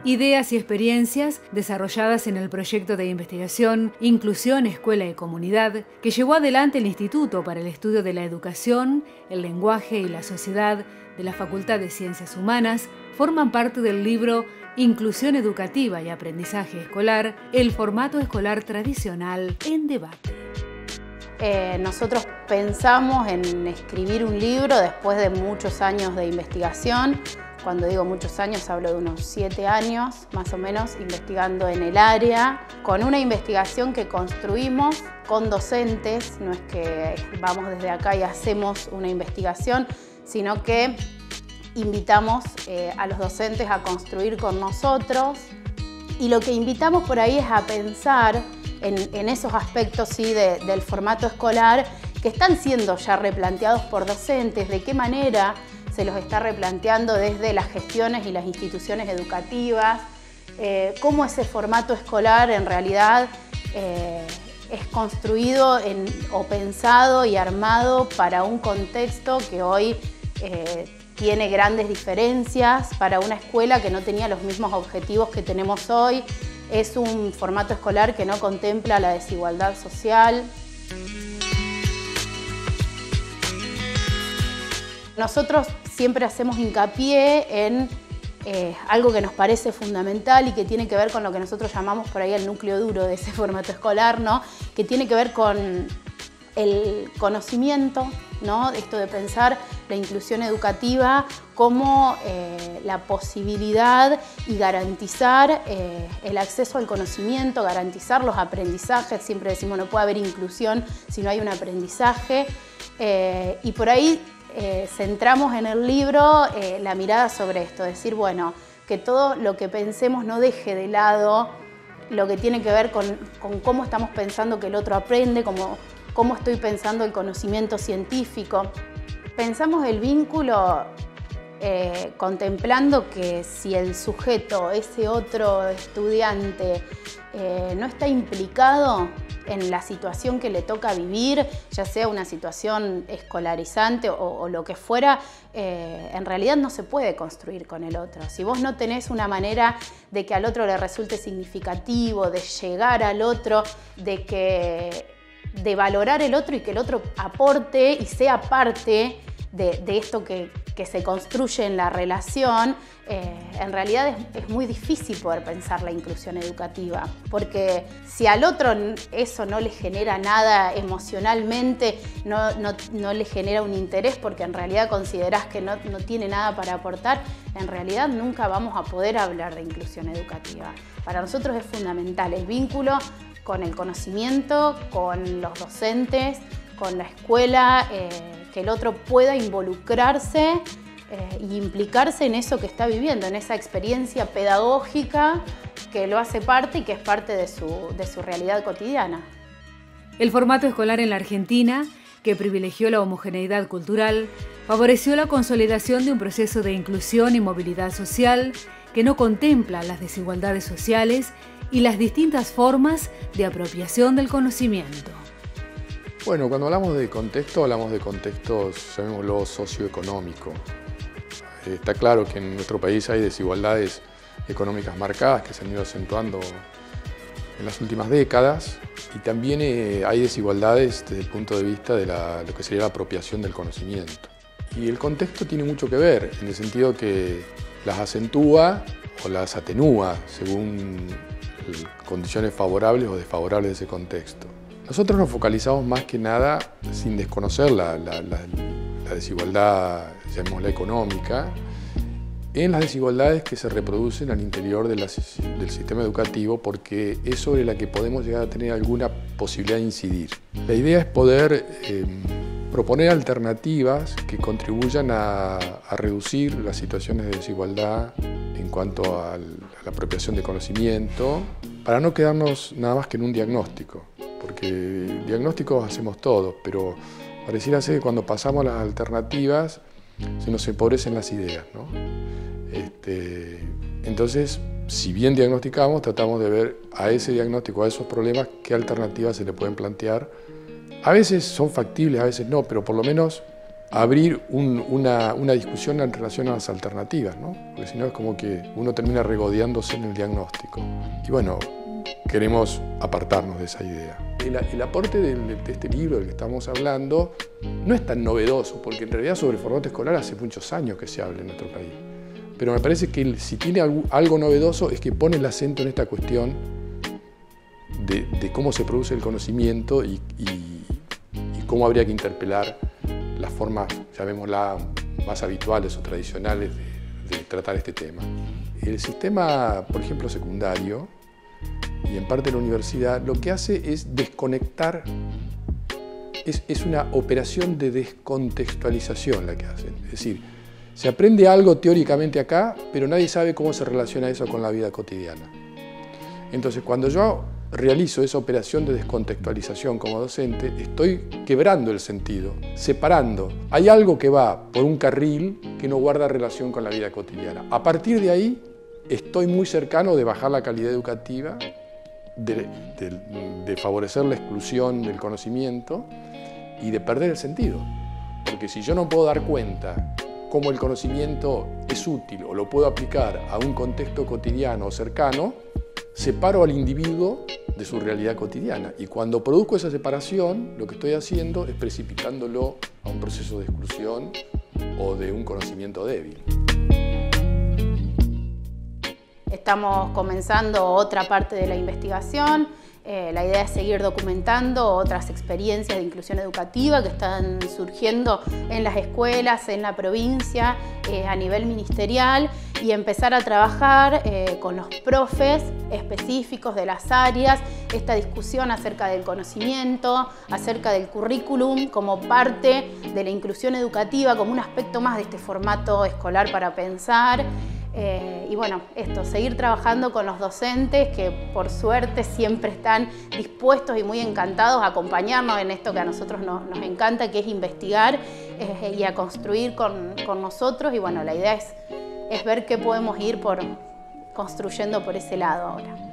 Ideas y experiencias desarrolladas en el proyecto de investigación Inclusión, Escuela y Comunidad, que llevó adelante el Instituto para el Estudio de la Educación, el Lenguaje y la Sociedad de la Facultad de Ciencias Humanas, forman parte del libro Inclusión Educativa y Aprendizaje Escolar, el formato escolar tradicional en debate. Nosotros pensamos en escribir un libro después de muchos años de investigación. Cuando digo muchos años, hablo de unos 7 años, más o menos, investigando en el área, con una investigación que construimos con docentes. No es que vamos desde acá y hacemos una investigación, sino que invitamos a los docentes a construir con nosotros. Y lo que invitamos por ahí es a pensar en esos aspectos sí, del formato escolar que están siendo ya replanteados por docentes, de qué manera se los está replanteando desde las gestiones y las instituciones educativas, cómo ese formato escolar en realidad es construido o pensado y armado para un contexto que hoy tiene grandes diferencias, para una escuela que no tenía los mismos objetivos que tenemos hoy. Es un formato escolar que no contempla la desigualdad social. Nosotros siempre hacemos hincapié en algo que nos parece fundamental y que tiene que ver con lo que nosotros llamamos por ahí el núcleo duro de ese formato escolar, ¿no? Que tiene que ver con el conocimiento, ¿no? Esto de pensar la inclusión educativa como la posibilidad y garantizar el acceso al conocimiento, garantizar los aprendizajes. Siempre decimos no puede haber inclusión si no hay un aprendizaje. Y por ahí centramos en el libro la mirada sobre esto, decir, bueno, que todo lo que pensemos no deje de lado lo que tiene que ver con cómo estamos pensando que el otro aprende, cómo estoy pensando el conocimiento científico. Pensamos el vínculo contemplando que si el sujeto, ese otro estudiante, no está implicado en la situación que le toca vivir, ya sea una situación escolarizante o lo que fuera, en realidad no se puede construir con el otro. Si vos no tenés una manera de que al otro le resulte significativo, de llegar al otro, de valorar el otro y que el otro aporte y sea parte de esto que se construye en la relación, en realidad es muy difícil poder pensar la inclusión educativa, porque si al otro eso no le genera nada emocionalmente, no le genera un interés porque en realidad considerás que no tiene nada para aportar, en realidad nunca vamos a poder hablar de inclusión educativa. Para nosotros es fundamental el vínculo con el conocimiento, con los docentes, con la escuela, que el otro pueda involucrarse y implicarse en eso que está viviendo, en esa experiencia pedagógica que lo hace parte y que es parte de su realidad cotidiana. El formato escolar en la Argentina, que privilegió la homogeneidad cultural, favoreció la consolidación de un proceso de inclusión y movilidad social que no contempla las desigualdades sociales y las distintas formas de apropiación del conocimiento. Bueno, cuando hablamos de contextos, llamémoslo socioeconómico. Está claro que en nuestro país hay desigualdades económicas marcadas que se han ido acentuando en las últimas décadas y también hay desigualdades desde el punto de vista de lo que sería la apropiación del conocimiento. Y el contexto tiene mucho que ver, en el sentido que las acentúa o las atenúa según condiciones favorables o desfavorables de ese contexto. Nosotros nos focalizamos más que nada, sin desconocer la desigualdad, llamémosla económica, en las desigualdades que se reproducen al interior del sistema educativo, porque es sobre la que podemos llegar a tener alguna posibilidad de incidir. La idea es poder proponer alternativas que contribuyan a reducir las situaciones de desigualdad en cuanto a la apropiación de conocimiento, para no quedarnos nada más que en un diagnóstico, porque diagnósticos hacemos todos, pero pareciera ser que cuando pasamos a las alternativas se nos empobrecen las ideas, ¿no? Entonces, si bien diagnosticamos, tratamos de ver a ese diagnóstico, a esos problemas, qué alternativas se le pueden plantear. A veces son factibles, a veces no, pero por lo menos abrir una discusión en relación a las alternativas, ¿no? Porque si no es como que uno termina regodeándose en el diagnóstico. Y bueno, queremos apartarnos de esa idea. El aporte de este libro del que estamos hablando no es tan novedoso, porque en realidad sobre el formato escolar hace muchos años que se habla en nuestro país. Pero me parece que si tiene algo novedoso es que pone el acento en esta cuestión de cómo se produce el conocimiento y cómo habría que interpelar las formas, llamémosla, más habituales o tradicionales de tratar este tema. El sistema, por ejemplo, secundario, y en parte la universidad, lo que hace es desconectar, es una operación de descontextualización la que hacen. Es decir, se aprende algo teóricamente acá, pero nadie sabe cómo se relaciona eso con la vida cotidiana. Entonces, cuando yo realizo esa operación de descontextualización como docente, estoy quebrando el sentido, separando. Hay algo que va por un carril que no guarda relación con la vida cotidiana. A partir de ahí, estoy muy cercano de bajar la calidad educativa, de favorecer la exclusión del conocimiento y de perder el sentido. Porque si yo no puedo dar cuenta cómo el conocimiento es útil o lo puedo aplicar a un contexto cotidiano o cercano, separo al individuo de su realidad cotidiana. Y cuando produzco esa separación, lo que estoy haciendo es precipitándolo a un proceso de exclusión o de un conocimiento débil. Estamos comenzando otra parte de la investigación. La idea es seguir documentando otras experiencias de inclusión educativa que están surgiendo en las escuelas, en la provincia, a nivel ministerial, y empezar a trabajar con los profes específicos de las áreas esta discusión acerca del conocimiento, acerca del currículum como parte de la inclusión educativa, como un aspecto más de este formato escolar para pensar. Y bueno, seguir trabajando con los docentes que por suerte siempre están dispuestos y muy encantados a acompañarnos en esto que a nosotros nos encanta, que es investigar y a construir con nosotros. Y bueno, la idea es ver qué podemos ir construyendo por ese lado ahora.